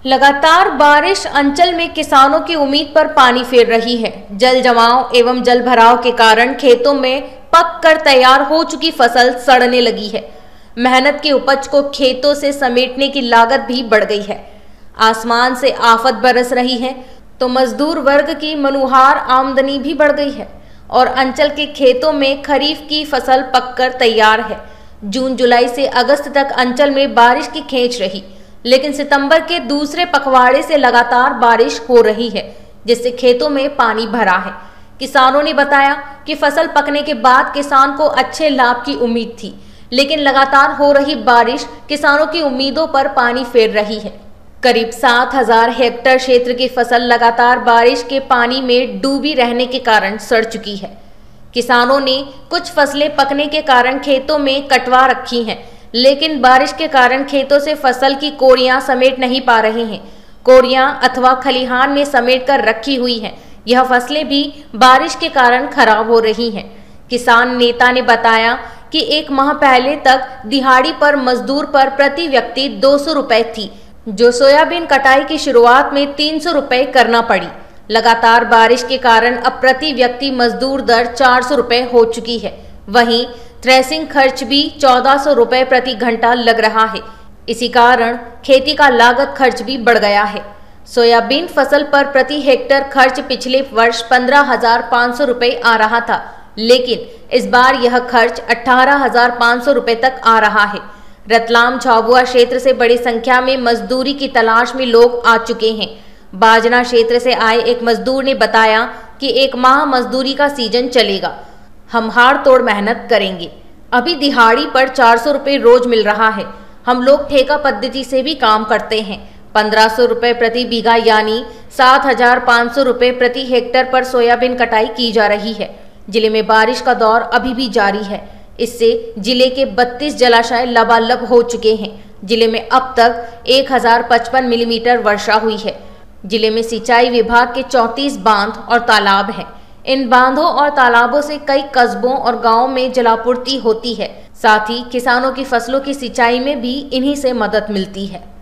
लगातार बारिश अंचल में किसानों की उम्मीद पर पानी फेर रही है। जल जमाव एवं जल भराव के कारण खेतों में पक कर तैयार हो चुकी फसल सड़ने लगी है। मेहनत की उपज को खेतों से समेटने की लागत भी बढ़ गई है। आसमान से आफत बरस रही है तो मजदूर वर्ग की मनुहार आमदनी भी बढ़ गई है और अंचल के खेतों में खरीफ की फसल पककर तैयार है। जून जुलाई से अगस्त तक अंचल में बारिश की खेच रही, लेकिन सितंबर के दूसरे पखवाड़े से लगातार बारिश हो रही है, जिससे खेतों में पानी भरा है। किसानों ने बताया कि फसल पकने के बाद किसान को अच्छे लाभ की उम्मीद थी, लेकिन लगातार हो रही बारिश किसानों की उम्मीदों पर पानी फेर रही है। करीब 7,000 हेक्टेयर क्षेत्र की फसल लगातार बारिश के पानी में डूबी रहने के कारण सड़ चुकी है। किसानों ने कुछ फसलें पकने के कारण खेतों में कटवा रखी हैं, लेकिन बारिश के कारण खेतों से फसल की कोरियां समेट नहीं पा रहे हैं। कोरियां अथवा खलिहान में समेट कर रखी हुई हैं। यह फसलें भी बारिश के कारण खराब हो रही हैं। किसान नेता ने बताया कि 1 माह पहले तक दिहाड़ी पर मजदूर पर प्रति व्यक्ति 200 रुपए थी, जो सोयाबीन कटाई की शुरुआत में 300 रुपए करना पड़ी। लगातार बारिश के कारण अब प्रति व्यक्ति मजदूर दर 400 रुपए हो चुकी है। वहीं थ्रेसिंग खर्च भी 1400 रुपए प्रति घंटा लग रहा है। इसी कारण खेती का लागत खर्च भी बढ़ गया है। सोयाबीन फसल पर प्रति हेक्टेयर खर्च पिछले वर्ष 15,500 रुपए आ रहा था, लेकिन इस बार यह खर्च 18,500 रुपए तक आ रहा है। रतलाम झाबुआ क्षेत्र से बड़ी संख्या में मजदूरी की तलाश में लोग आ चुके हैं। बाजना क्षेत्र से आए एक मजदूर ने बताया कि 1 माह मजदूरी का सीजन चलेगा, हम हाड़ तोड़ मेहनत करेंगे। अभी दिहाड़ी पर 400 रुपए रोज मिल रहा है। हम लोग ठेका पद्धति से भी काम करते हैं। 1500 रुपए प्रति बीघा यानी 7,500 रुपए प्रति हेक्टेयर पर सोयाबीन कटाई की जा रही है। जिले में बारिश का दौर अभी भी जारी है। इससे जिले के 32 जलाशय लबालब हो चुके हैं। जिले में अब तक 1055 मिलीमीटर वर्षा हुई है। जिले में सिंचाई विभाग के 34 बांध और तालाब हैं। इन बांधों और तालाबों से कई कस्बों और गांवों में जलापूर्ति होती है। साथ ही किसानों की फसलों की सिंचाई में भी इन्हीं से मदद मिलती है।